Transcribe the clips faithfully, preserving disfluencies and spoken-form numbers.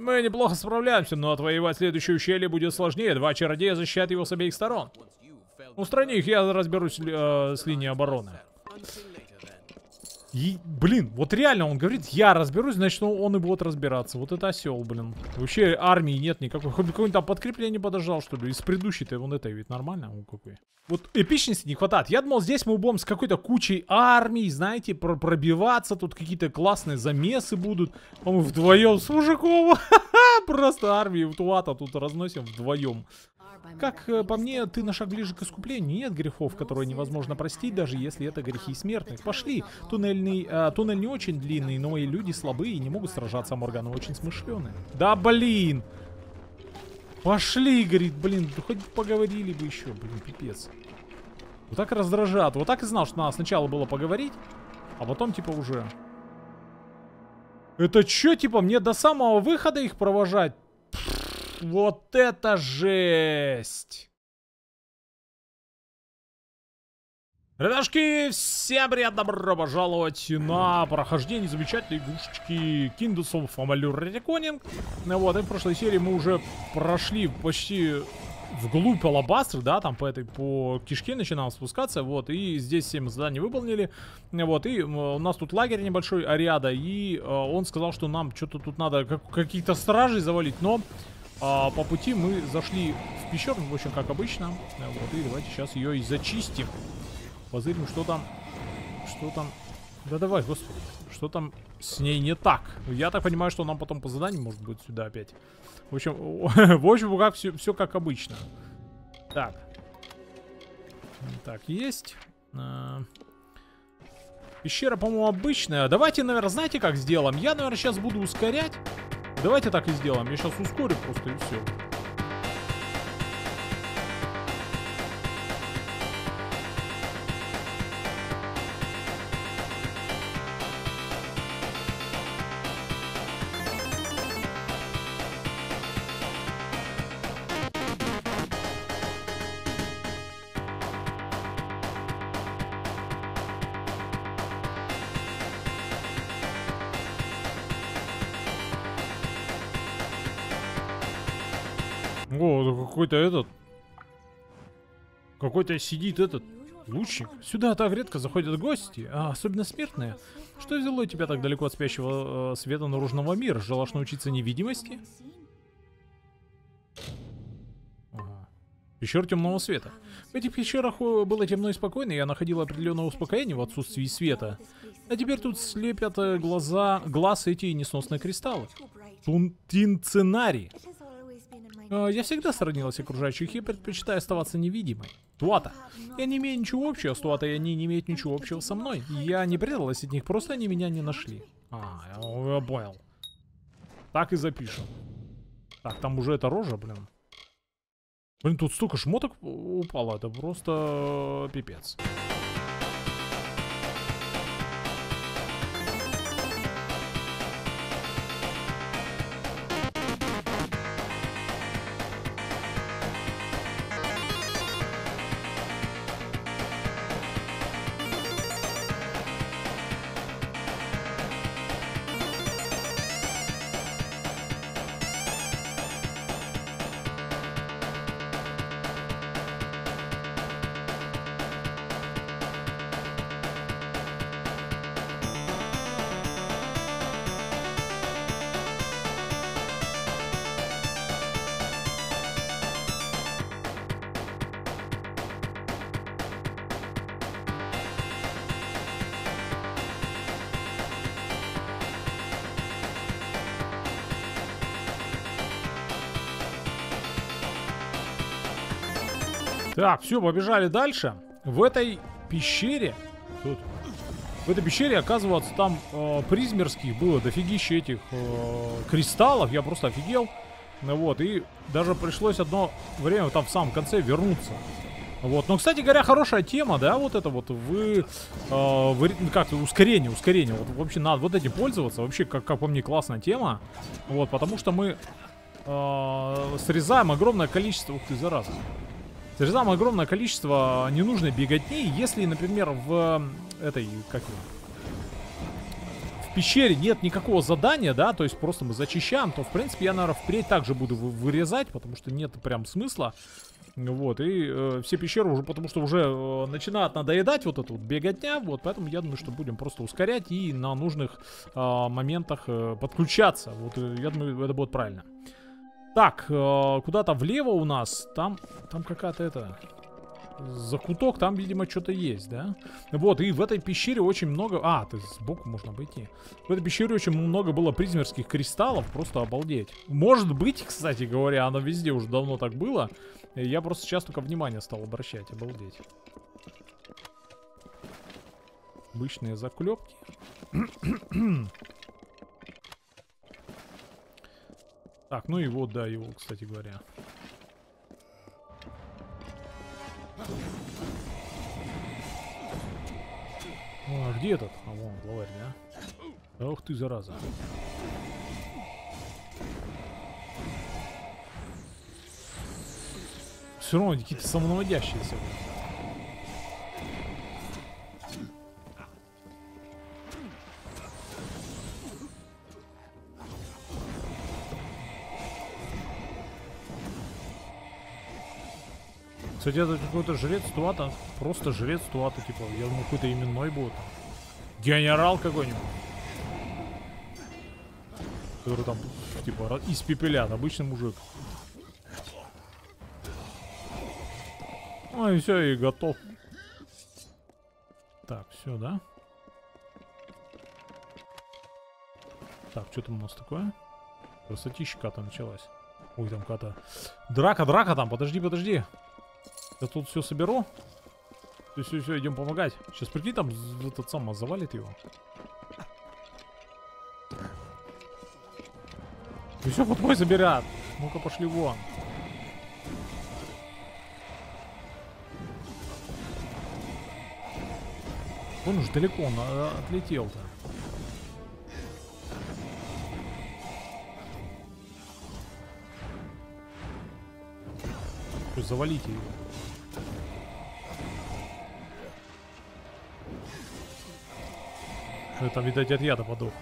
Мы неплохо справляемся, но отвоевать следующее ущелье будет сложнее. Два чародея защищают его с обеих сторон. Устрани их, я разберусь э, с линией обороны. И, блин, вот реально он говорит, я разберусь, значит он, он и будет разбираться. Вот это осел, блин. Вообще армии нет никакой. Хоть какое-нибудь там подкрепление подождал, что ли. Из предыдущей-то вон это ведь нормально. О, какой. Вот эпичности не хватает. Я думал, здесь мы будем с какой-то кучей армий, знаете, про пробиваться. Тут какие-то классные замесы будут. А мы вдвоем с мужиком. Просто армии в Туата тут разносим вдвоем. Как по мне, ты на шаг ближе к искуплению. Нет грехов, которые невозможно простить, даже если это грехи смертных. Пошли. Туннельный, а, туннель не очень длинный, но и люди слабые и не могут сражаться, а Морганы очень смышленые. Да блин! Пошли, говорит, блин, хоть поговорили бы еще, блин, пипец. Вот так раздражат. Вот так и знал, что надо сначала было поговорить, а потом типа уже... Это что, типа, мне до самого выхода их провожать? Вот это жесть! Ребятушки, всем привет, добро пожаловать на прохождение замечательной игрушечки Kingdoms of Amalur Reckoning. Вот, и в прошлой серии мы уже прошли почти вглубь Алабастры, да, там по этой, по кишке начинаем спускаться, вот, и здесь семь заданий выполнили, вот, и у нас тут лагерь небольшой, Ариада, и э, он сказал, что нам что-то тут надо как, каких-то стражей завалить, но... А по пути мы зашли в пещеру, в общем, как обычно. Вот, и давайте сейчас ее и зачистим. Позырим, что там. Что там. Да давай, господи. Что там с ней не так. Я так понимаю, что нам потом по заданию может быть сюда опять. В общем, в общем, как все, все как обычно. Так. Так, есть. Пещера, по-моему, обычная. Давайте, наверное, знаете, как сделаем? Я, наверное, сейчас буду ускорять. Давайте так и сделаем. Я сейчас ускорю просто и все. О, какой-то этот... Какой-то сидит этот лучник. Сюда так редко заходят гости, а особенно смертные. Что взяло тебя так далеко от спящего э, света наружного мира? Желаешь научиться невидимости? Ага. Пещер темного света. В этих пещерах было темно и спокойно, я находил определенное успокоение в отсутствии света. А теперь тут слепят глаза, глаз эти несносные кристаллы. Тунтинцинарий. Я всегда сторонилась окружающих и предпочитаю оставаться невидимой. Туата. Я не имею ничего общего с Туата, и они не имеют ничего общего со мной. Я не пряталась от них, просто они меня не нашли. А, я, я понял. Так и запишем. Так, там уже эта рожа, блин. Блин, тут столько шмоток упало, это просто пипец. Так, все, побежали дальше. В этой пещере... Тут, в этой пещере, оказывается, там э, призмерских было дофигища этих э, кристаллов. Я просто офигел. Ну вот, и даже пришлось одно время там в самом конце вернуться. Вот, но, кстати говоря, хорошая тема, да, вот это вот, вы, э, вы как-то ускорение, ускорение, вот вообще надо вот этим пользоваться, вообще, как, как по мне, классная тема, вот, потому что мы э, срезаем огромное количество, ух ты, зараза, срезаем огромное количество ненужной беготни, если, например, в этой, как его, в в пещере нет никакого задания, да, то есть просто мы зачищаем, то, в принципе, я, наверное, впредь также буду вырезать, потому что нет прям смысла. Вот, и э, все пещеры уже, потому что уже э, начинают надоедать вот эту вот беготня, вот, поэтому я думаю, что будем просто ускорять и на нужных э, моментах э, подключаться. Вот, э, я думаю, это будет правильно. Так, э, куда-то влево у нас, там, там какая-то это... закуток, там, видимо, что-то есть, да? Вот, и в этой пещере очень много... А, ты сбоку можно обойти. В этой пещере очень много было призмерских кристаллов, просто обалдеть. Может быть, кстати говоря, оно везде уже давно так было. Я просто сейчас только внимание стал обращать, обалдеть. Обычные заклепки. Так, ну и вот, да, его, кстати говоря. О, а где этот? А, вон, главарь, да? Ох ты, зараза. Все равно какие-то самонаводящиеся. Кстати, это какой-то жрец Туата. Просто жрец Туата, типа. Я думаю, какой-то именной будет. Генерал какой-нибудь. Который там, типа, испепелят. Обычный мужик. Ну и все, и готов. Так, все, да? Так, что там у нас такое? Красотища какая-то началась. Ой, там какая-то... Драка, драка там, подожди, подожди. Я тут все соберу. Все, все, все, идем помогать. Сейчас прикинь, там этот сам завалит его. И все, под мой заберят. Ну-ка, пошли вон. Он уж далеко, он отлетел-то. Завалите его. Это, видать, от яда подох.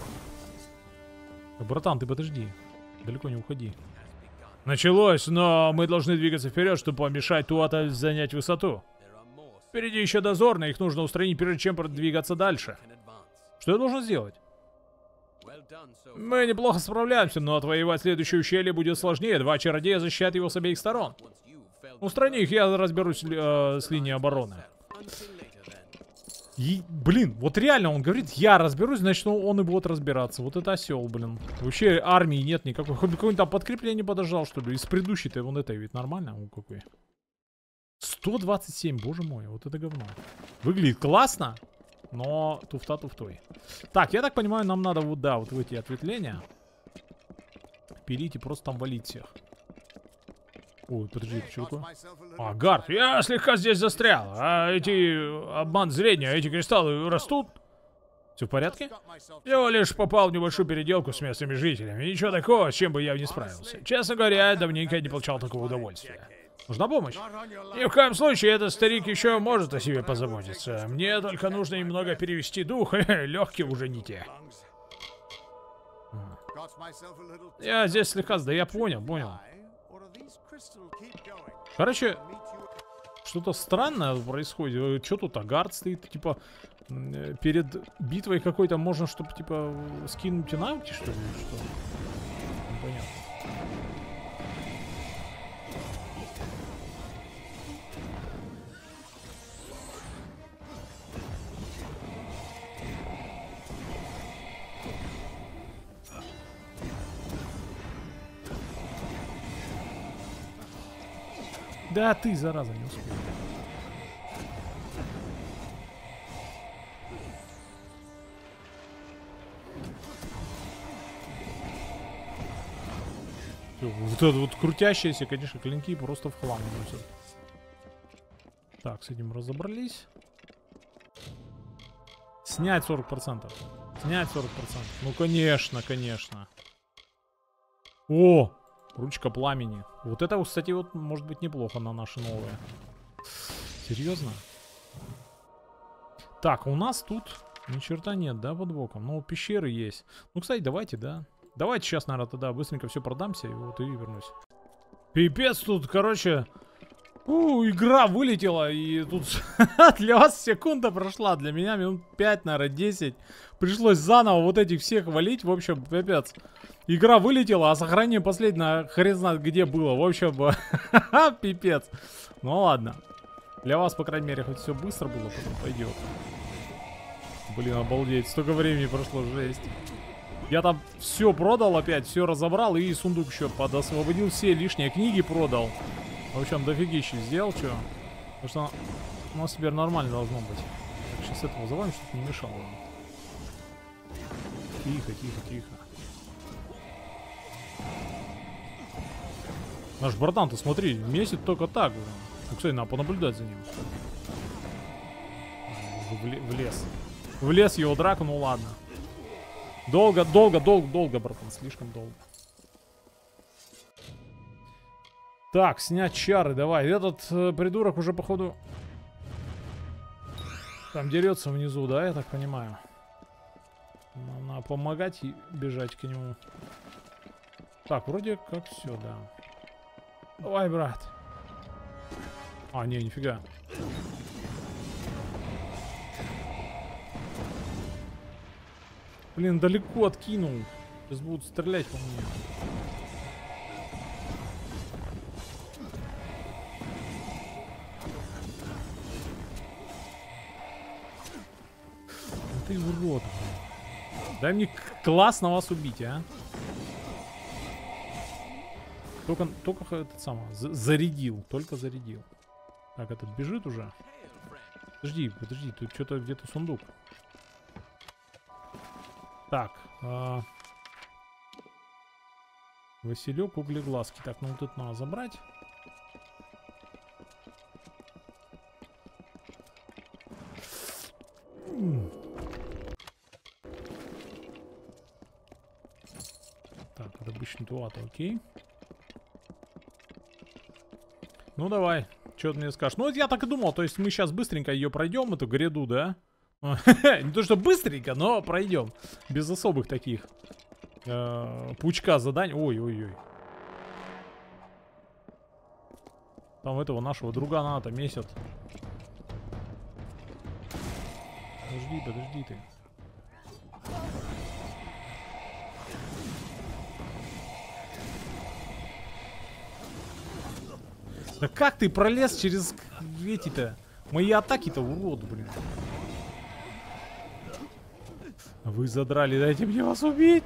Братан, ты подожди. Далеко не уходи. Началось, но мы должны двигаться вперед, чтобы помешать Туата занять высоту. Впереди еще дозорные, их нужно устранить, прежде чем продвигаться дальше. Что я должен сделать? Мы неплохо справляемся, но отвоевать следующее ущелье будет сложнее. Два чародея защищают его с обеих сторон. Устрани их, я разберусь э, с линией обороны. И, блин, вот реально он говорит, я разберусь, значит он и будет разбираться. Вот это осел, блин. Вообще армии нет никакой. Хоть какое-нибудь там подкрепление подождал, что ли? Из предыдущей-то вон этой ведь нормально? Ну какой. сто двадцать семь, боже мой, вот это говно. Выглядит классно, но туфта туфтой. Так, я так понимаю, нам надо вот, да, вот в эти ответвления пилить и просто там валить всех. Ой, подожди, что такое? А, Гард, я слегка здесь застрял. А эти обман зрения, эти кристаллы растут? Все в порядке? Я лишь попал в небольшую переделку с местными жителями. Ничего такого, с чем бы я не справился. Честно говоря, я давненько не получал такого удовольствия. Нужна помощь? Ни в коем случае, этот старик еще может о себе позаботиться. Мне только нужно немного перевести дух, легкие уже не те. Я здесь слегка, да я понял, понял. Короче, что-то странное происходит. Что тут Агард стоит, типа, перед битвой какой-то можно, чтобы, типа, скинуть навыки, что ли? Что? Непонятно. Да ты, зараза, не успел. Вот это вот крутящиеся, конечно, клинки просто в хлам носят. Так, с этим разобрались. Снять сорок процентов. Снять сорок процентов. Ну, конечно, конечно. О! Ручка пламени. Вот это, кстати, вот может быть неплохо на наши новые. Серьезно? Так, у нас тут Ни черта нет, да, под боком? Ну, пещеры есть. Ну, кстати, давайте, да. Давайте сейчас, наверное, тогда быстренько все продамся, и вот и вернусь. Пипец тут, короче... У, игра вылетела, и тут для вас секунда прошла, для меня минут пять, наверное, десять. Пришлось заново вот этих всех валить, в общем, пипец. Игра вылетела, а сохранение последнее хрен знает где было, в общем, пипец. Ну ладно, для вас, по крайней мере, хоть все быстро было, потом пойдет. Блин, обалдеть, столько времени прошло, жесть. Я там все продал опять, все разобрал и сундук еще подосвободил, все лишние книги продал. В общем, дофигища сделал, что? Потому что у нас теперь нормально должно быть. Так, сейчас этого вызываем, чтобы не мешало. Тихо, тихо, тихо. Наш братан-то, смотри, месяц только так. Ну, кстати, надо понаблюдать за ним. В, в лес. В лес его драку, ну ладно. Долго, долго, долго, долго, братан, слишком долго. Так, снять чары, давай. Этот э, придурок уже, походу, там дерется внизу, да, я так понимаю. Надо помогать и бежать к нему. Так, вроде как все, да. Давай, брат. А, не, нифига. Блин, далеко откинул. Сейчас будут стрелять по мне. Ты урод. Дай мне классно вас убить, а. Только, только этот самый зарядил, только зарядил. Так, этот бежит уже. Подожди, подожди, тут что-то где-то сундук. Так. А... Василек, углеглазки. Так, ну вот это надо забрать. Так, это обычный туата, окей. Ну давай, что ты мне скажешь? Ну вот я так и думал, то есть мы сейчас быстренько ее пройдем, эту гряду, да? Не то что быстренько, но пройдем. Без особых таких пучка заданий. Ой-ой-ой. Там этого нашего другана-то месяц. Подожди, подожди ты. Да как ты пролез через эти-то? Мои атаки-то, урод, блин. Вы задрали, дайте мне вас убить.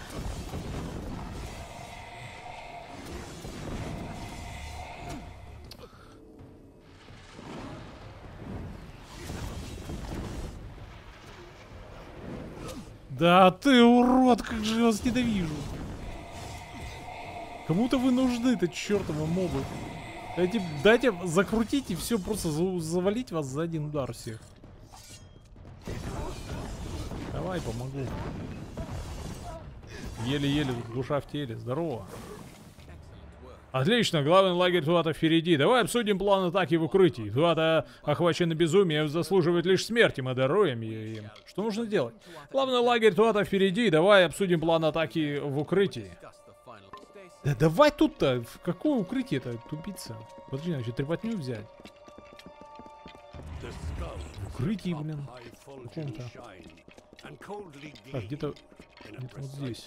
Да ты урод, как же я вас ненавижу. Кому-то вы нужны-то, чертовы мобы. Дайте, дайте закрутить и все, просто завалить вас за один удар всех. Давай, помогу. Еле-еле душа в теле. Здорово. Отлично, главный лагерь Туата впереди. Давай обсудим план атаки в укрытии. Туата охвачен безумием, заслуживает лишь смерти. Мы даруем ее им. Что нужно делать? Главный лагерь Туата впереди. Давай обсудим план атаки в укрытии. Да давай тут-то. В какое укрытие-то, тупица? Подожди, надо еще трепотню взять. Укрытие, блин. Каком-то. Так, где-то где вот здесь.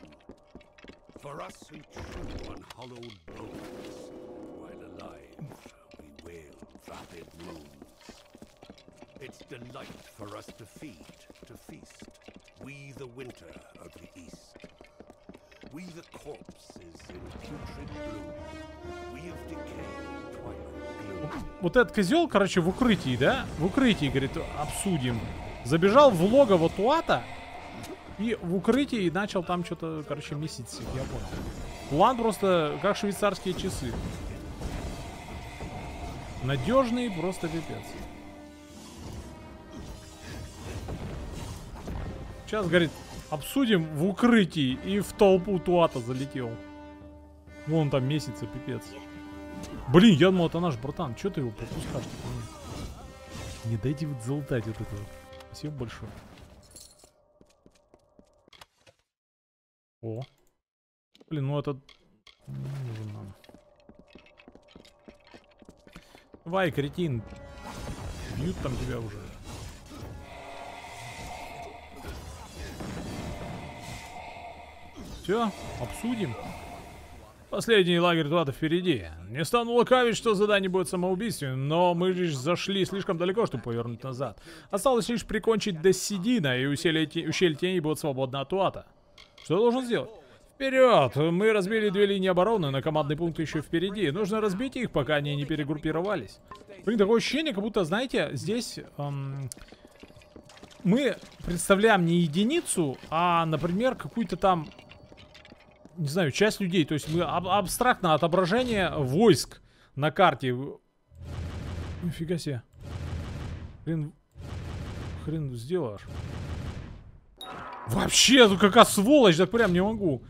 Вот этот козел, короче, в укрытии, да? В укрытии, говорит, обсудим. Забежал в логово Туата и в укрытии начал там что-то, короче, месить всех, я понял. План просто как швейцарские часы. Надежный, просто пипец. Сейчас, говорит, обсудим в укрытии, и в толпу Туата залетел. Вон там месяца, пипец. Блин, я думал, это наш братан. Че ты его пропускаешь? Не дайте вот залутать вот это вот. Спасибо большое. О. Блин, ну этот... Не нужен нам. Давай, кретин. Бьют там тебя уже. Все, обсудим. Последний лагерь Туата впереди. Не стану лукавить, что задание будет самоубийственным, но мы лишь зашли слишком далеко, чтобы повернуть назад. Осталось лишь прикончить Дессидина, и ущелье теней будет свободно от Туата. Что я должен сделать? Вперед! Мы разбили две линии обороны, но командный пункт еще впереди. Нужно разбить их, пока они не перегруппировались. Блин, такое ощущение, как будто, знаете, здесь... Эм, мы представляем не единицу, а, например, какую-то там... Не знаю, часть людей. То есть мы аб абстрактно отображение войск на карте. Нифига себе. Хрен... Хрен сделаешь. Вообще, ну какая сволочь, так прям не могу.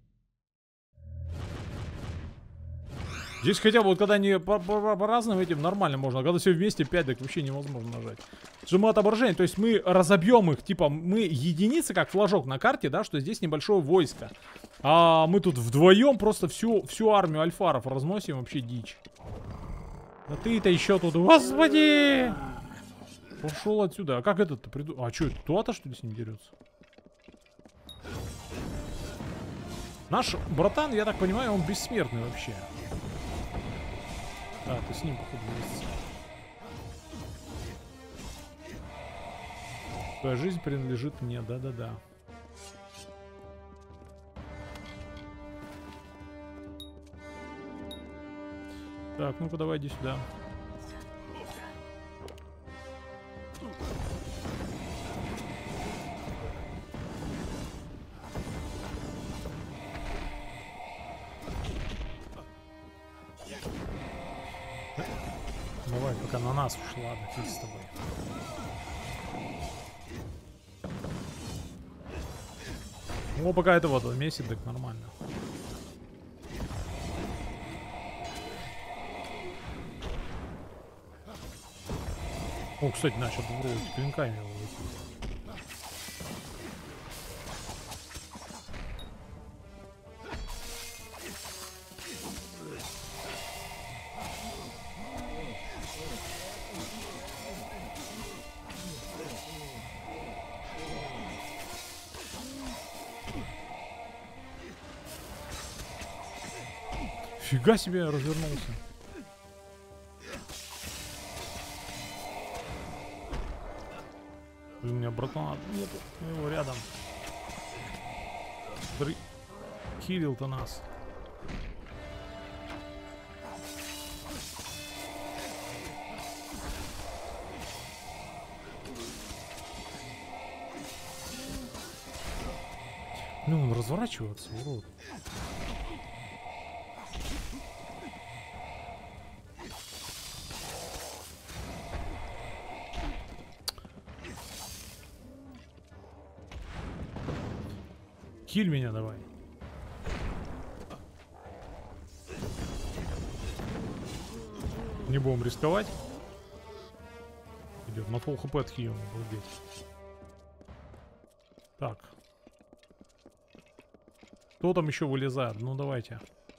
Здесь хотя бы вот когда они по-разному этим нормально можно. А когда все вместе пять, так вообще невозможно нажать. Сжимаю отображение, то есть мы разобьем их. Типа мы единицы, как флажок на карте, да, что здесь небольшое войско. А мы тут вдвоем просто всю, всю армию альфаров разносим, вообще дичь. Да ты-то еще тут, господи! Пошел отсюда. А как этот-то приду... А что, Туата что ли с ним дерется? Наш братан, я так понимаю, он бессмертный вообще. А, ты с ним, походу, вместе. Твоя жизнь принадлежит мне, да-да-да. Так, ну-ка давай иди сюда. Давай, пока на нас уж, ладно, фиг с тобой. Ну, пока это вот месяц, так нормально. О, кстати, начал вроде клинками его выйти. Фига себе, развернулся. У меня братана нету, его рядом. Др... Хилил-то нас. Ну, он разворачивается, урод. Хиль меня давай. Не будем рисковать. Идет на фул хп отхилим, обалдеть. Так. Кто там еще вылезает? Ну давайте.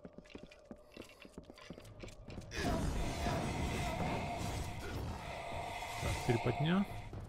Так, перепотня.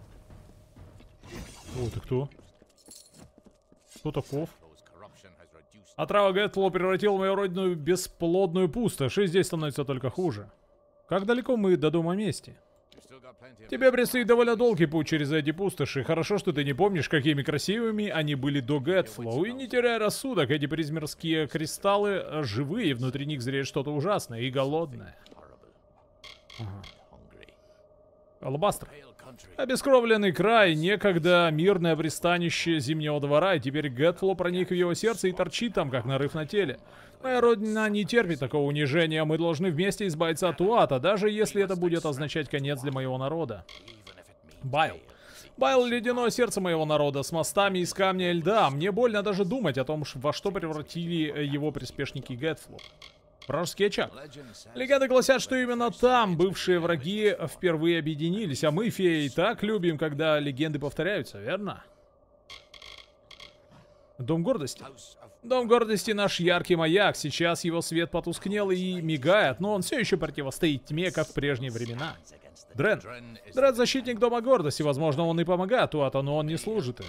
О, ты кто? Кто таков? Отрава Гэтфлоу превратила мою родину в бесплодную пустошь, и здесь становится только хуже. Как далеко мы до дома мести? Тебе предстоит довольно долгий путь через эти пустоши. Хорошо, что ты не помнишь, какими красивыми они были до Гэтфлоу. И не теряй рассудок, эти призмерские кристаллы живые, внутри них зреет что-то ужасное и голодное. Ага. Алабастр. Обескровленный край, некогда мирное пристанище Зимнего двора, и теперь Гэтфлоу проник в его сердце и торчит там, как нарыв на теле. Моя родина не терпит такого унижения, мы должны вместе избавиться от Туата, даже если это будет означать конец для моего народа. Байл. Байл — ледяное сердце моего народа, с мостами из камня и льда. Мне больно даже думать о том, во что превратили его приспешники Гэтфлоу. Вражеский очаг. Легенды гласят, что именно там бывшие враги впервые объединились, а мы, феи, так любим, когда легенды повторяются, верно? Дом гордости. Дом гордости наш яркий маяк. Сейчас его свет потускнел и мигает, но он все еще противостоит тьме, как в прежние времена. Дрен. Дрен защитник Дома гордости. Возможно, он и помогает Уату, но он не служит им.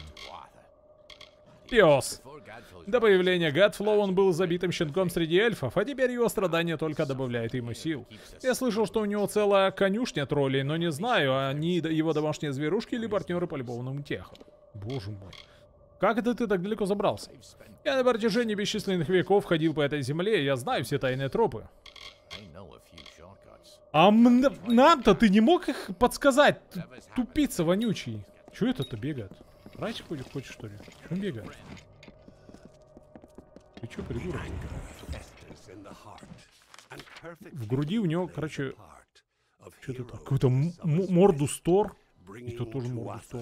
Пес. До появления Гадфлоу он был забитым щенком среди эльфов, а теперь его страдания только добавляют ему сил. Я слышал, что у него целая конюшня троллей, но не знаю, они его домашние зверушки или партнеры по любовному теху. Боже мой. Как это ты так далеко забрался? Я на протяжении бесчисленных веков ходил по этой земле, я знаю все тайные тропы. А нам-то ты не мог их подсказать, тупица вонючий. Чё это-то бегает? Райчик хочешь, что ли? Чё он бегает? Ты чё, придурок? В груди у него, короче, что-то так. Какой-то мордустор. И тут тоже мордустор.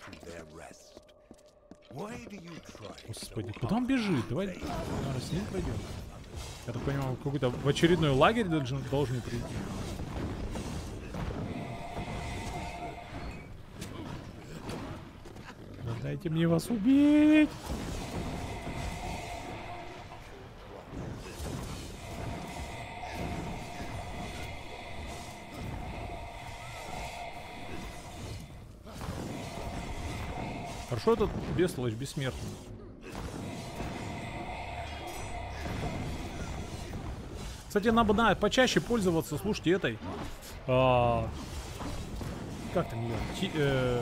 Господи, куда он бежит? Давай, наверное, с ним пройдем. Я так понимаю, какой-то в очередной лагерь должен, должен прийти. Да дайте мне вас убить! Хорошо, этот бестолочь бессмертный. Кстати, надо бы почаще пользоваться, слушайте, этой... А, как там ее? Ти, э,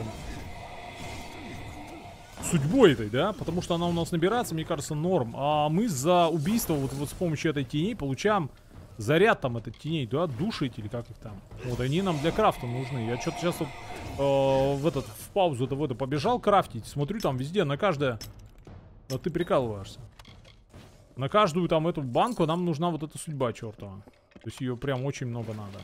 судьбой этой, да? Потому что она у нас набирается, мне кажется, норм. А мы за убийство вот, вот с помощью этой теней получаем заряд там этой теней, да? Душить или как их там. Вот они нам для крафта нужны. Я что-то сейчас вот... в этот, в паузу-то в это побежал крафтить. Смотрю, там везде, на каждое... Вот ты прикалываешься. На каждую там эту банку нам нужна вот эта судьба чертова. То есть ее прям очень много надо.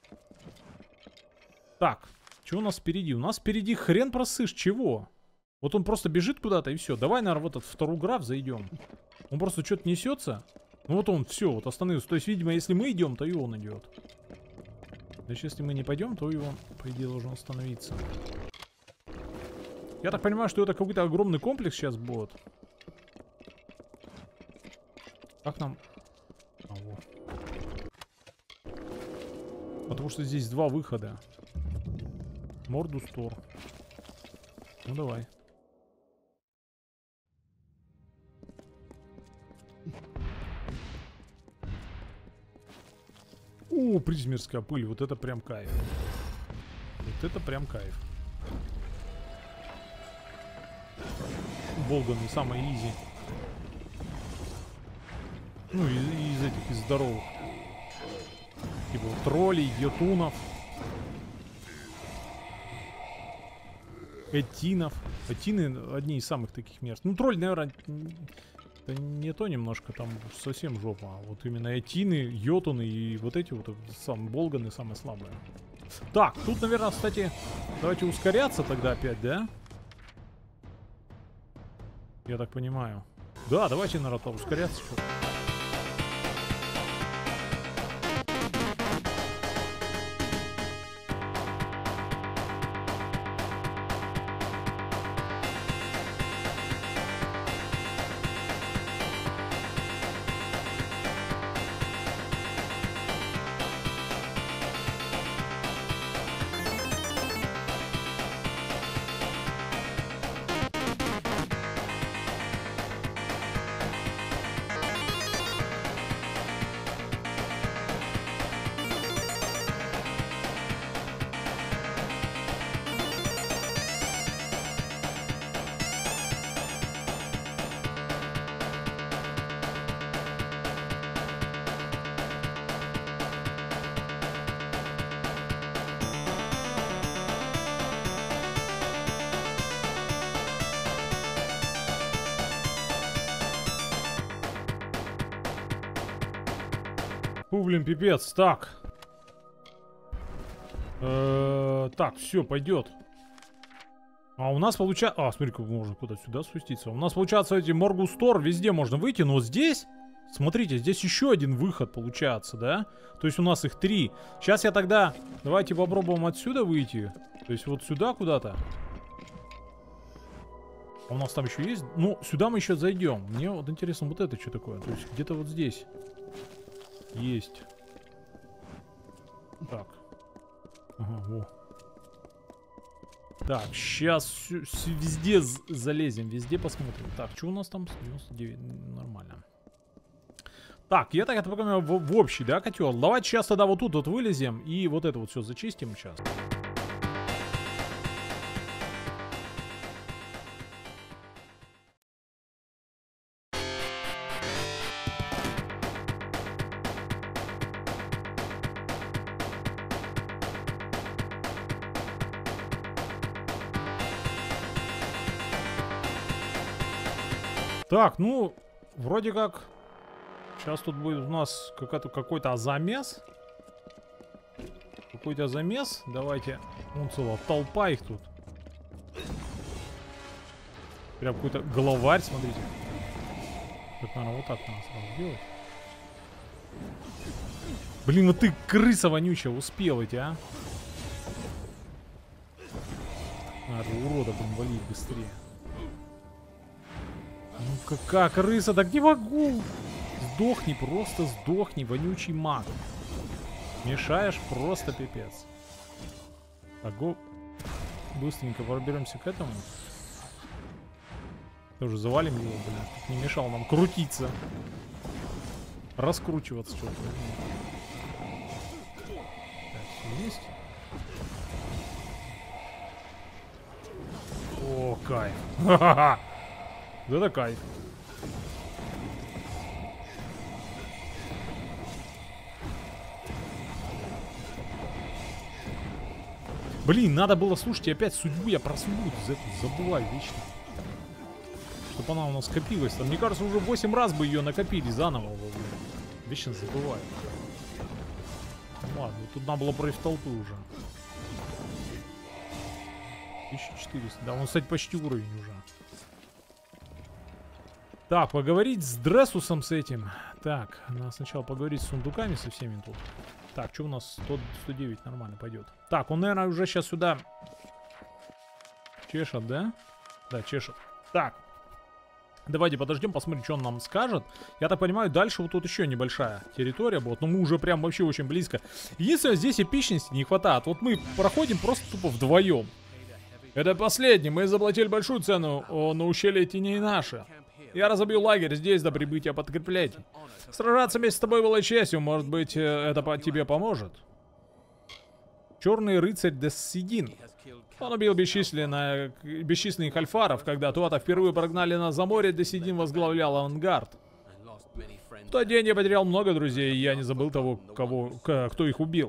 Так, что у нас впереди? У нас впереди хрен просышь, чего? Вот он просто бежит куда-то и все. Давай, наверное, в этот второй граф зайдем. Он просто что-то несется. Ну вот он, все, вот остановился. То есть, видимо, если мы идем, то и он идет. Значит, если мы не пойдем, то и он, по идее, должен остановиться. Я так понимаю, что это какой-то огромный комплекс сейчас будет. Как нам... А, вот. Потому что здесь два выхода. Мордустор. Ну, давай. О, призмерская пыль. Вот это прям кайф. Вот это прям кайф. Болганы самый изи. Ну, из, из этих, из здоровых. Типа троллей, йотунов. Этинов. Этины одни из самых таких мест. Ну, тролль, наверное, это не то немножко, там совсем жопа. А вот именно этины, йотуны и вот эти вот самые болганы самые слабые. Так, тут, наверное, кстати, давайте ускоряться тогда опять, да? Я так понимаю. Да, давайте, наверное, ускоряться. Что-то. Фу, блин, пипец. Так. Э-э- так, все, пойдет. А у нас получается... А, смотри, как можно куда-то сюда спуститься. У нас получается эти Моргустор, везде можно выйти, но здесь... Смотрите, здесь еще один выход получается, да? То есть у нас их три. Сейчас я тогда... Давайте попробуем отсюда выйти. То есть вот сюда куда-то. А у нас там еще есть? Ну, сюда мы еще зайдем. Мне вот интересно, вот это что такое? То есть где-то вот здесь есть. Так. Ага, во. Так, сейчас везде залезем, везде посмотрим. Так, что у нас там? девяносто девять, нормально. Так, я так это пока в, в общий, да, котел. Давайте сейчас тогда вот тут вот вылезем и вот это вот все зачистим сейчас. Так, ну, вроде как, сейчас тут будет у нас какой-то замес. Какой-то замес. Давайте, вон целая толпа их тут. Прям какой-то главарь, смотрите. Это, наверное, вот так надо сразу сделать. Блин, вот ты, крыса вонючая, успел эти, а? Надо урода будем валить быстрее. Ну какая крыса, так не могу. Сдохни, просто сдохни, вонючий маг. Мешаешь, просто пипец. Так, го... быстренько проберемся к этому. Тоже завалим его, блин. Не мешал нам крутиться. Раскручиваться что-то. Так, все есть. О, кайф. Ха-ха-ха. Да, это кайф. Блин, надо было, слушайте, опять судьбу я про судьбу забываю вечно. Чтобы она у нас копилась. Там, мне кажется, уже восемь раз бы ее накопили заново. Вечно забываю. Ладно, тут надо было против толпы уже. тысяча четыреста. Да, он, кстати, почти уровень уже. Так, поговорить с Дрессусом с этим. Так, надо сначала поговорить с сундуками со всеми тут. Так, что у нас? сто, сто девять, нормально пойдет. Так, он, наверное, уже сейчас сюда чешет, да? Да, чешет. Так. Давайте подождем, посмотрим, что он нам скажет. Я так понимаю, дальше вот тут еще небольшая территория будет. Но мы уже прям вообще очень близко. Единственное, здесь эпичности не хватает. Вот мы проходим просто тупо вдвоем. Это последний. Мы заплатили большую цену на ущелье теней наши. Я разобью лагерь здесь до прибытия подкреплений. Сражаться вместе с тобой было честью. Может быть, это тебе поможет? Черный рыцарь Дессидин. Он убил бесчисленное, бесчисленных альфаров, когда туата впервые прогнали нас за море, Дессидин возглавлял авангард. В тот день я потерял много друзей, и я не забыл того, кого, кто их убил.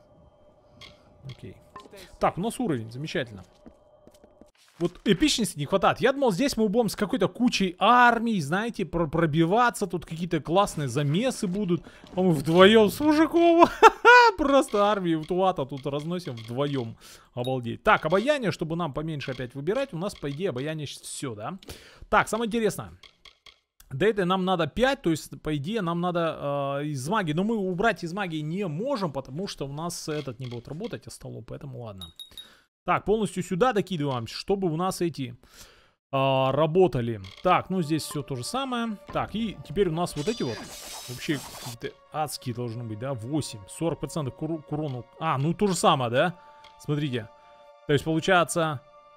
Окей. Так, у нас уровень, замечательно. Вот эпичности не хватает. Я думал, здесь мы будем с какой-то кучей армий, знаете, про пробиваться. Тут какие-то классные замесы будут. А мы вдвоем с мужиком. Просто армии в Туата тут разносим вдвоем. Обалдеть. Так, обаяние, чтобы нам поменьше опять выбирать. У нас, по идее, обаяние все, да? Так, самое интересное. Дейты нам надо пять, то есть, по идее, нам надо э, из магии. Но мы убрать из магии не можем, потому что у нас этот не будет работать, а столу, поэтому ладно. Так, полностью сюда докидываем, чтобы у нас эти а, работали. Так, ну здесь все то же самое. Так, и теперь у нас вот эти вот вообще какие-то адские должны быть, да? восемь, сорок процентов к, к урону. А, ну то же самое, да? Смотрите. То есть получается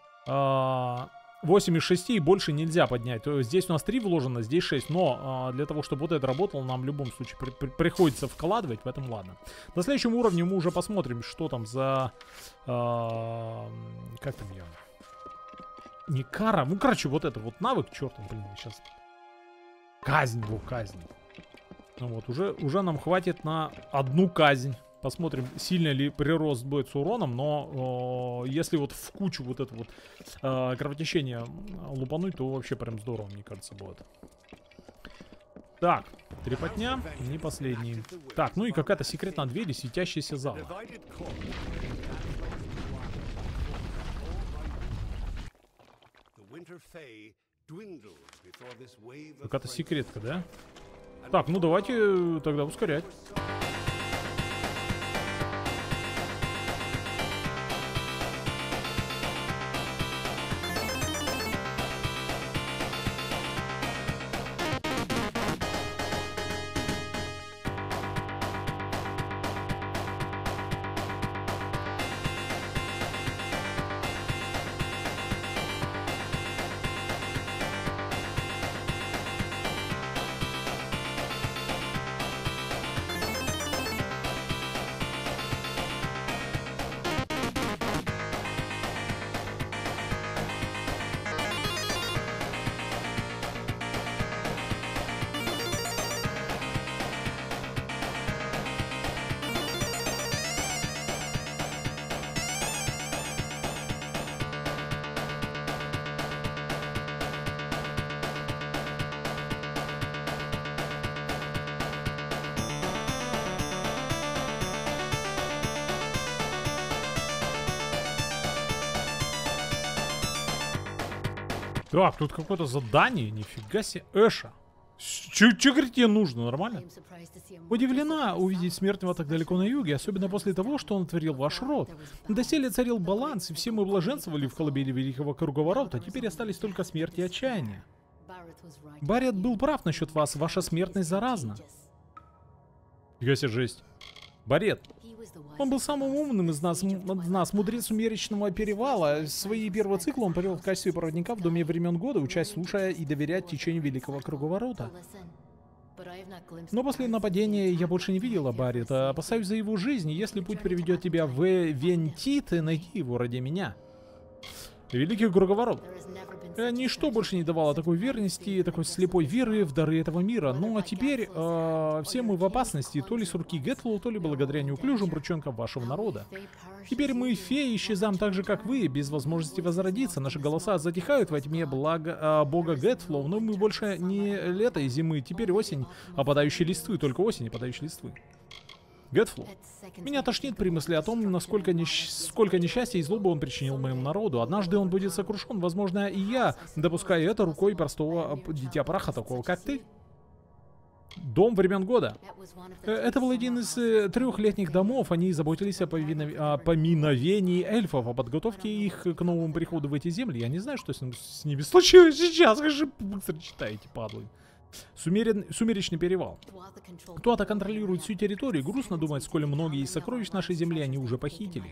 а, восемь из шести больше нельзя поднять. То есть здесь у нас три вложено, здесь шесть. Но а, для того, чтобы вот это работало, нам в любом случае при при приходится вкладывать, поэтому ладно. На следующем уровне мы уже посмотрим, что там за... А, как там ее? Не кара. Ну, короче, вот это вот навык, черт, блин, сейчас. Казнь, во, казнь. Ну вот, уже, уже нам хватит на одну казнь. Посмотрим, сильно ли прирост будет с уроном, но э, если вот в кучу вот это вот э, кровотечение лупануть, то вообще прям здорово, мне кажется, будет. Так, трепотня, не последний. Так, ну и какая-то секретная дверь и светящийся зал. Какая-то секретка, да? Так, ну давайте тогда ускорять. Так, тут какое-то задание, нифига себе. Эша. Че, че, говорит, тебе нужно, нормально? Удивлена увидеть смертного так далеко на юге, особенно после того, что он творил ваш род. Доселе царил баланс, и все мы блаженствовали в колыбели Великого Круговорота, теперь остались только смерть и отчаяние. Барретт был прав насчет вас, ваша смертность заразна. Фига себе, жесть. Барретт. Он был самым умным из нас, из нас, мудрец Сумеречного перевала. Свои первые циклы он провел в качестве проводника в Доме времен года, учась, слушая и доверять течению Великого Круговорота. Но после нападения я больше не видела Барретта. Опасаюсь за его жизнь, если путь приведет тебя в Вентит, найди его ради меня. Великий Круговорот. Ничто больше не давало такой верности, такой слепой веры в дары этого мира. Ну а теперь э, все мы в опасности, то ли с руки Гетлоу, то ли благодаря неуклюжим ручонкам вашего народа. Теперь мы, феи, исчезаем так же, как вы, без возможности возродиться. Наши голоса затихают во тьме блага, э, бога Гетлоу, но мы больше не лето и зимы, теперь осень, опадающие листвы, только осень, опадающие листвы. Гетфлоу. Меня тошнит при мысли о том, насколько несч... сколько несчастья и злобы он причинил моему народу. Однажды он будет сокрушен, возможно, и я допускаю это рукой простого дитя праха, такого как ты. Дом времен года. Это был один из э, трехлетних домов. Они заботились о, повинов... о поминовении эльфов, о подготовке их к новому приходу в эти земли. Я не знаю, что с, ним... с ними случилось сейчас. Как же быстро читаете, падлы. Сумерен... Сумеречный перевал. Кто-то контролирует всю территорию. Грустно думать, сколь многие из сокровищ нашей земли они уже похитили.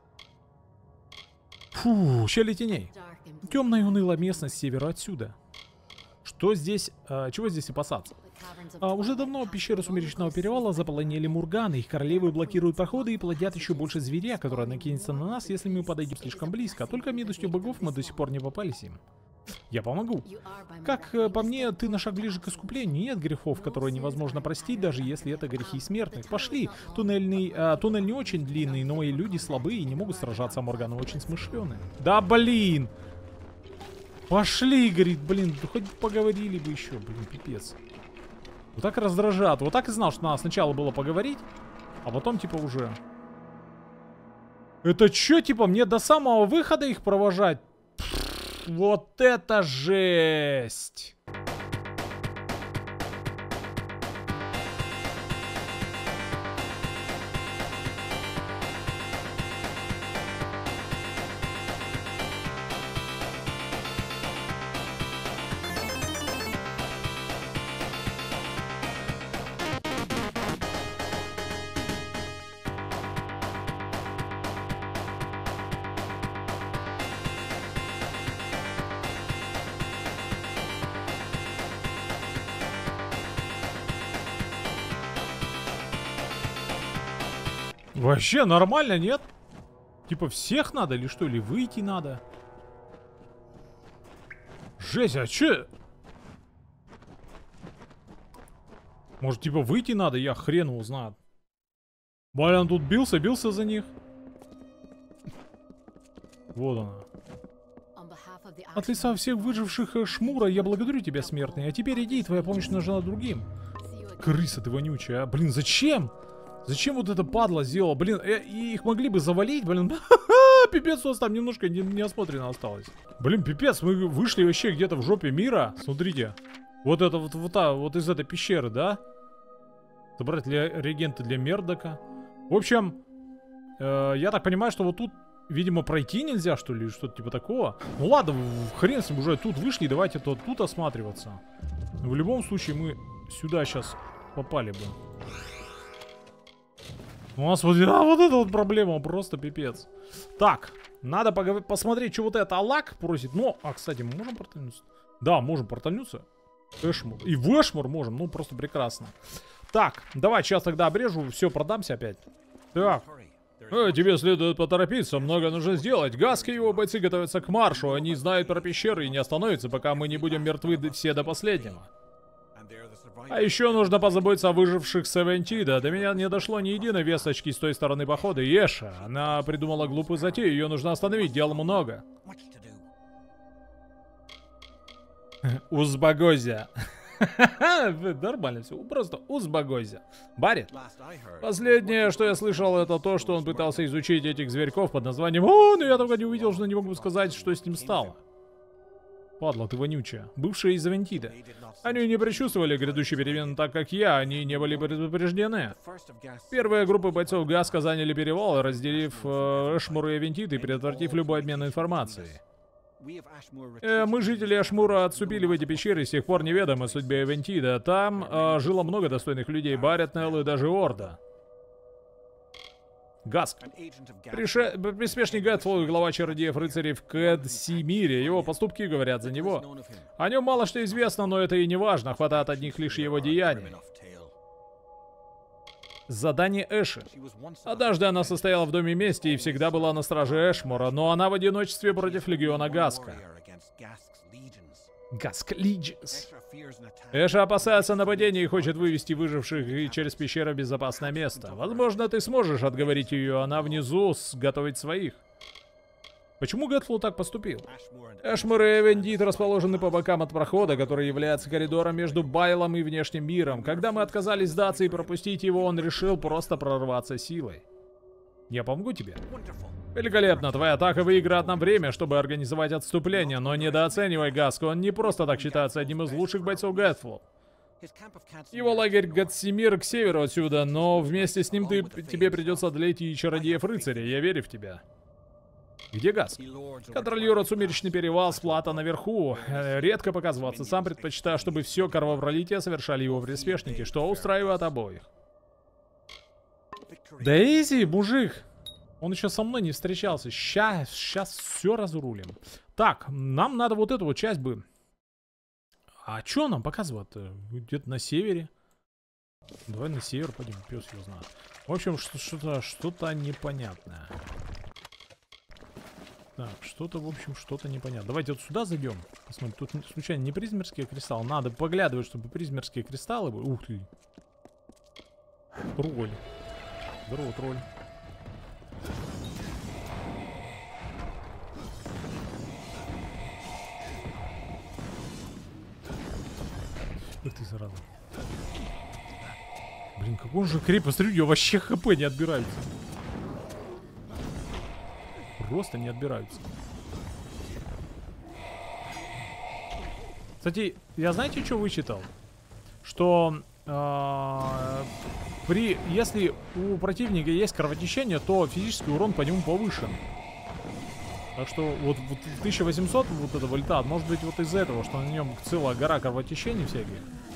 Фу, щели теней. Темная и унылая местность с севера отсюда. Что здесь... А, чего здесь опасаться? А, уже давно пещеры Сумеречного перевала заполонили мурганы. Их королевы блокируют проходы и плодят еще больше зверя, которое накинется на нас, если мы подойдем слишком близко. Только милостью богов мы до сих пор не попались им. Я помогу. Как по мне, ты на шаг ближе к искуплению. Нет грехов, которые невозможно простить, даже если это грехи смертных. Пошли. Туннельный, а, туннель не очень длинный, но и люди слабые и не могут сражаться, а Морганы очень смышленые. Да блин! Пошли, говорит, блин, хоть поговорили бы еще, блин, пипец. Вот так раздражат. Вот так и знал, что надо сначала было поговорить, а потом типа уже... Это что, типа, мне до самого выхода их провожать? Вот это жесть! Вообще нормально, нет? Типа всех надо или что? Или выйти надо? Жесть, а че? Может типа выйти надо? Я хрен его знаю. Блин, тут бился, бился за них. Вот она. От лица всех выживших Шмура я благодарю тебя, смертный. А теперь иди, твоя помощь нужна другим. Крыса ты вонючая, а? Блин, зачем? Зачем вот это падла сделала? Блин, э, их могли бы завалить, блин. Пипец, у нас там немножко не, не осмотрено осталось. Блин, пипец, мы вышли вообще где-то в жопе мира. Смотрите. Вот это вот, вот, а, вот из этой пещеры, да? Собрать для, реагенты для Мердока. В общем, э, я так понимаю, что вот тут, видимо, пройти нельзя, что ли, что-то типа такого. Ну ладно, хрен с ним, уже тут вышли, давайте тут, тут осматриваться. В любом случае мы сюда сейчас попали бы. У нас вот, а, вот эта вот проблема, просто пипец. Так, надо посмотреть, что вот это Алак просит. Ну, а, кстати, мы можем портальнуться? Да, можем портальнуться. Эшмур. И в Эшмур можем, ну, просто прекрасно. Так, давай сейчас тогда обрежу, все, продамся опять. Так. Э, тебе следует поторопиться, много нужно сделать. Гаски и его бойцы готовятся к маршу. Они знают про пещеры и не остановятся, пока мы не будем мертвы все до последнего. А еще нужно позаботиться о выживших с Эвентида. До меня не дошло ни единой весточки с той стороны похода. Еша, она придумала глупую затею, ее нужно остановить, дел много. Узбагозия. Нормально все, просто Узбагозия. Барретт. Последнее, что я слышал, это то, что он пытался изучить этих зверьков под названием... О, но я только не увидел, что не могу сказать, что с ним стало. Падла, ты вонючая. Бывшие из Авентида. Они не предчувствовали грядущий перемен, так как я, они не были предупреждены. Первая группа бойцов Гаска заняли перевал, разделив э, Эшмур и Авентид и предотвратив любой обмен информацией. Э, мы, жители Ашмура, отступили в эти пещеры, с тех пор неведомы судьбе Авентида. Там э, жило много достойных людей, Барретт, Нелл и даже Орда. Гаск. Прише... Приспешник Гэтфул, глава чародеев-рыцарей в Кэдсимире. Его поступки говорят за него. О нем мало что известно, но это и не важно. Хватает одних лишь его деяний. Задание Эши. Однажды она состояла в доме мести и всегда была на страже Эшмура, но она в одиночестве против легиона Гаска. Гаск Лиджинс. Эша опасается нападения и хочет вывести выживших и через пещеру в безопасное место. Возможно, ты сможешь отговорить ее, она внизу готовить своих. Почему Гэтфул так поступил? Эшмур и Авентид расположены по бокам от прохода, который является коридором между Байлом и внешним миром. Когда мы отказались сдаться и пропустить его, он решил просто прорваться силой. Я помогу тебе? Великолепно, твоя атака выиграет нам время, чтобы организовать отступление, но недооценивай Гаску, он не просто так считается одним из лучших бойцов Гэтфул. Его лагерь Гатсимир к северу отсюда, но вместе с ним ты, тебе придется одолеть и чародеев-рыцарей, я верю в тебя. Где Гаск? Контролирует сумеречный перевал, сплата наверху. Э, редко показываться, сам предпочитаю, чтобы все кровопролитие совершали его приспешники, что устраивает обоих. Да изи, мужик! Он еще со мной не встречался. Сейчас, сейчас все разрулим. Так, нам надо вот эту вот часть бы... А что нам показывает-то? Где-то на севере. Давай на север пойдем, пес его знает. В общем, что-то что-то непонятное. Так, что-то, в общем, что-то непонятно. Давайте вот сюда зайдем. Посмотрим, тут случайно не призмерские кристаллы. Надо поглядывать, чтобы призмерские кристаллы были. Ух ты. Тролль. Здорово, тролль. Ах ты, зараза. Блин, какой он же крепость. Смотри, у него вообще хп не отбираются. Просто не отбираются. Кстати, я знаете, что вычитал? Что э, при, если у противника есть кровотечение, то физический урон по нему повышен. Так что вот, вот тысяча восемьсот вот это вольта, может быть вот из-за этого, что на нем целая гора кровотечений всяких.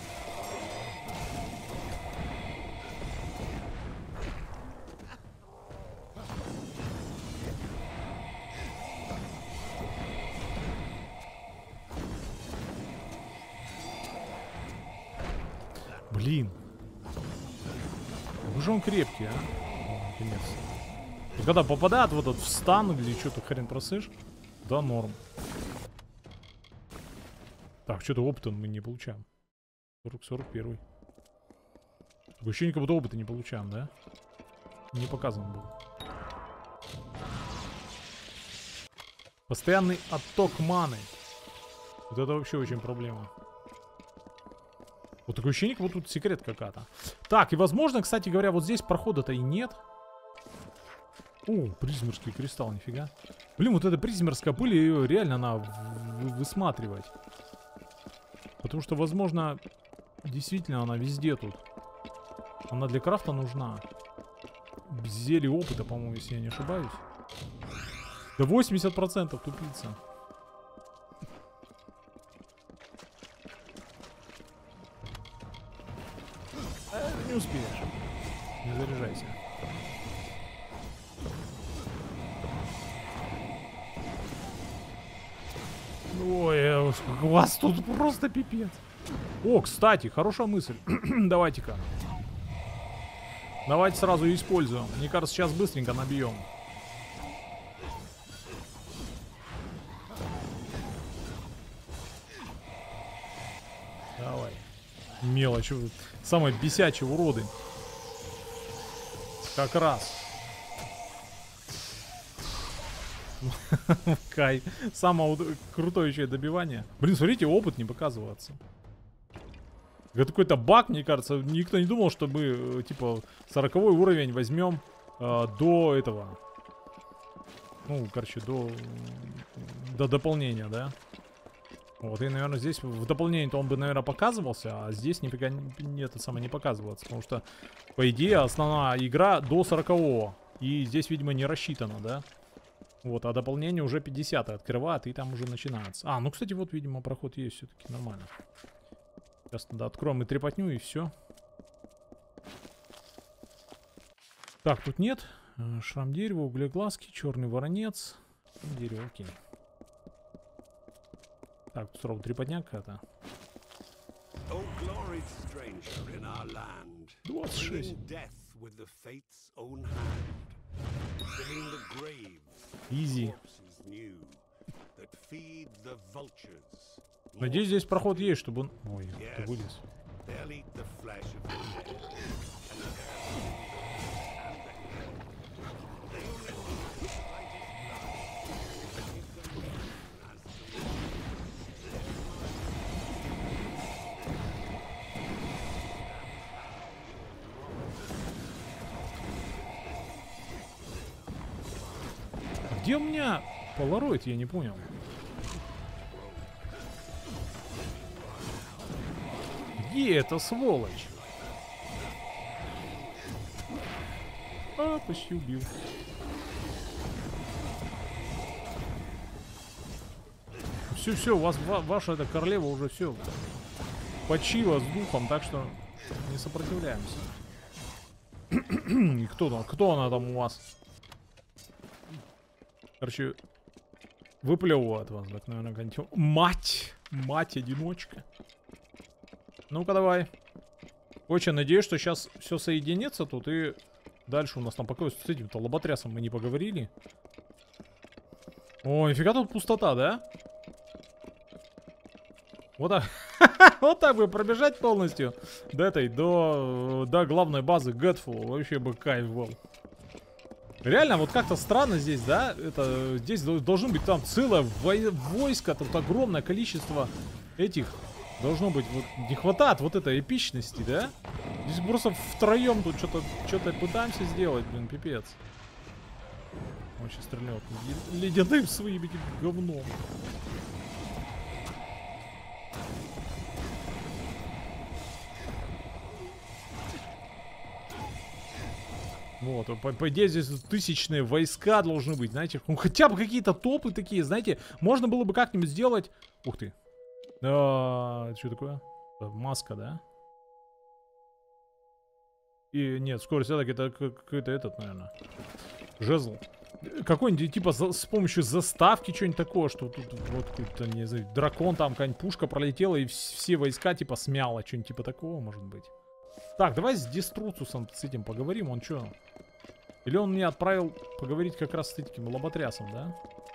Блин. Уже он крепкий, а? Наконец. Когда попадает вот этот в стан или что-то хрен просышь, да, норм. Так, что-то опыта мы не получаем. сорок сорок один. Такое ощущение, как будто опыта не получаем, да? Не показан был. Постоянный отток маны. Вот это вообще очень проблема. Вот такое ощущение, как будто тут секрет какая-то. Так, и возможно, кстати говоря, вот здесь прохода-то и нет. О, призмерский кристалл, нифига. Блин, вот эта призмерская пыль, ее реально надо высматривать. Потому что, возможно, действительно она везде тут. Она для крафта нужна. Зелье опыта, по-моему, если я не ошибаюсь. Да восемьдесят процентов тупица. Не успеешь. Не заряжайся. Ой, у вас тут просто пипец. О, кстати, хорошая мысль. Давайте-ка. Давайте сразу ее используем. Мне кажется, сейчас быстренько набьем. Давай. Мелочь. Самые бесячие уроды. Как раз. Кай. Самое крутое еще добивание. Блин, смотрите, опыт не показывается. Это какой-то баг, мне кажется. Никто не думал, что мы, типа, сороковой уровень возьмем э, до этого. Ну, короче, до, до дополнения, да? Вот, и, наверное, здесь в дополнение-то он бы, наверное, показывался, а здесь нифига не, не, это самое не показывается, потому что, по идее, основная игра до сорокового, и здесь, видимо, не рассчитано, да? Вот, а дополнение уже пятьдесят открывает, и там уже начинается. А, ну, кстати, вот, видимо, проход есть все-таки нормально. Сейчас тогда откроем и трепотню, и все. Так, тут нет. Шрам дерева, углеглазки, черный воронец. Дерево, окей. Так, тут сразу трепотня какая-то. двадцать шесть. Изи. Надеюсь, здесь проход есть, чтобы он... Ой, ты вылез. Где у меня полароид, я не понял. Где эта сволочь? А, почти убил. Все-все, у вас ва ваша эта королева уже все почила с духом, так что не сопротивляемся. И кто там? Кто она там у вас? Короче, выплевываю от вас, так, наверное, какая-нибудь... Мать! Мать-одиночка. Ну-ка, давай. Очень надеюсь, что сейчас все соединится тут, и дальше у нас там пока с этим-то лоботрясом мы не поговорили. О, нифига тут пустота, да? Вот так. Вот так бы пробежать полностью до этой, до, до главной базы Godfall. Вообще бы кайф был. Реально, вот как-то странно здесь, да? Это здесь должно быть там целое войско, тут огромное количество этих. Должно быть, вот не хватает вот этой эпичности, да? Здесь просто втроем тут что-то что-то пытаемся сделать, блин, пипец. Он сейчас стрельнет ледяным своим этим говном. Вот, по, по идее здесь тысячные войска должны быть, знаете, ну хотя бы какие-то топы такие, знаете, можно было бы как-нибудь сделать. Ух ты. А, что такое? Маска, да? И нет, скорость атаки это какой-то этот, наверное, жезл. Какой-нибудь типа за, с помощью заставки что-нибудь такое, что тут вот какой-то, не знаю, дракон там, какая-нибудь пушка пролетела и все войска типа смяло, что-нибудь типа такого может быть. Так, давай с Деструцусом с этим поговорим, он что? Или он меня отправил поговорить как раз с этим лоботрясом, да?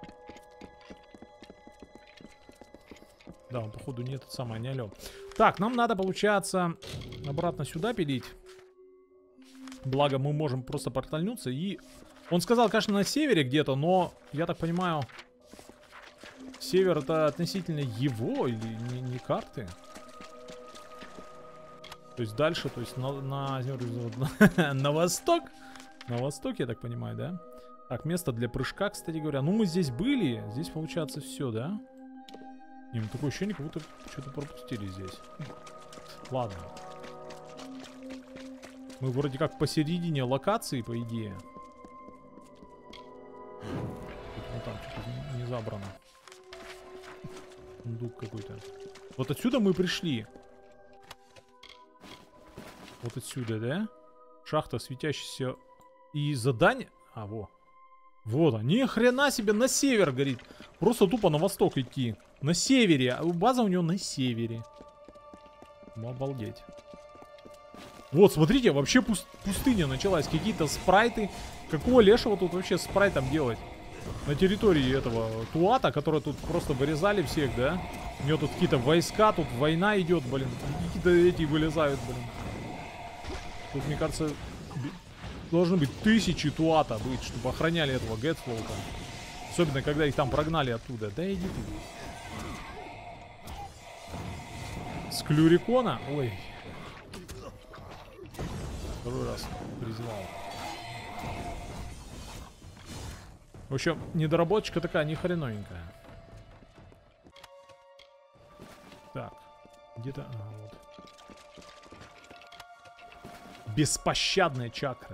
Да, он походу не этот самый, не алё. Так, нам надо, получается, обратно сюда пилить. Благо мы можем просто портальнуться и... Он сказал, конечно, на севере где-то, но, я так понимаю, север это относительно его или не, не карты. То есть дальше, то есть на, на, на, на восток. На востоке, я так понимаю, да? Так, место для прыжка, кстати говоря. Ну, мы здесь были. Здесь получается все, да? Не, ну такое ощущение, как будто что-то пропустили здесь. Ладно. Мы вроде как посередине локации, по идее. Вот там что-то не забрано. Сундук какой-то. Вот отсюда мы пришли. Вот отсюда, да? Шахта светящаяся. И задание... А, во. Вот, а ни хрена себе, на север горит. Просто тупо на восток идти. На севере. А база у него на севере. Ну, обалдеть. Вот, смотрите, вообще пуст пустыня началась. Какие-то спрайты. Какого лешего тут вообще спрайтом делать? На территории этого Туата, которые тут просто вырезали всех, да? У него тут какие-то войска, тут война идет, блин. Какие-то эти вылезают, блин. Тут, мне кажется, должны быть тысячи Туата быть, чтобы охраняли этого Гетфлоута. Особенно, когда их там прогнали оттуда. Да иди ты. С Клюрикона? Ой. Второй раз призвал. В общем, недоработочка такая, не хреновенькая. Где-то... А, вот. Беспощадные чакры.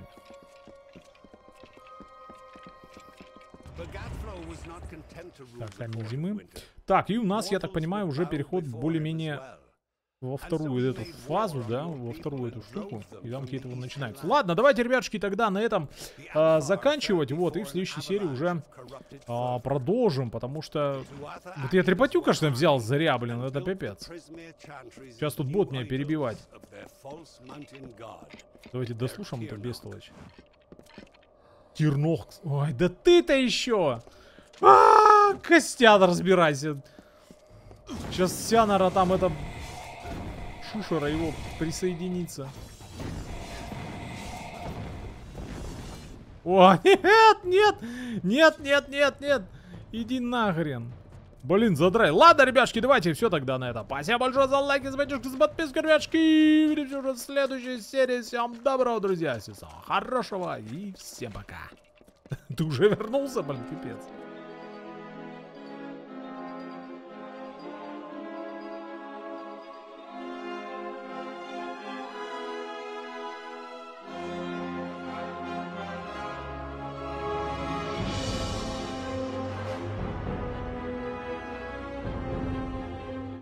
Так, камень зимы. Так, и у нас, я так понимаю, уже переход более-менее во вторую эту фазу, да, во вторую эту штуку. И там какие-то вот начинаются. Ладно, давайте, ребятушки, тогда на этом а, заканчивать. Вот, и в следующей серии уже а, продолжим, потому что... Вот я трепотю, конечно, взял зря, блин, это пипец. Сейчас тут будут меня перебивать. Давайте дослушаем эту бестолочь. Тернох. Ой, да ты-то еще! А-а-а, Костян, разбирайся. Сейчас вся нора там это... Шушера его присоединится. О, нет, нет, нет, нет, нет, нет. Иди нахрен. Блин, задрай. Ладно, ребяшки, давайте все тогда на это. Спасибо большое за лайки, за подписку, ребяшки. Увидимся уже в следующей серии. Всем доброго, друзья. Всего хорошего и всем пока. Ты уже вернулся, блин, пипец.